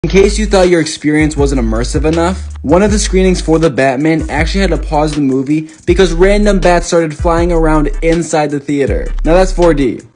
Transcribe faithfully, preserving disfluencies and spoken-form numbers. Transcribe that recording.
In case you thought your experience wasn't immersive enough, one of the screenings for The Batman actually had to pause the movie because random bats started flying around inside the theater. Now that's four D.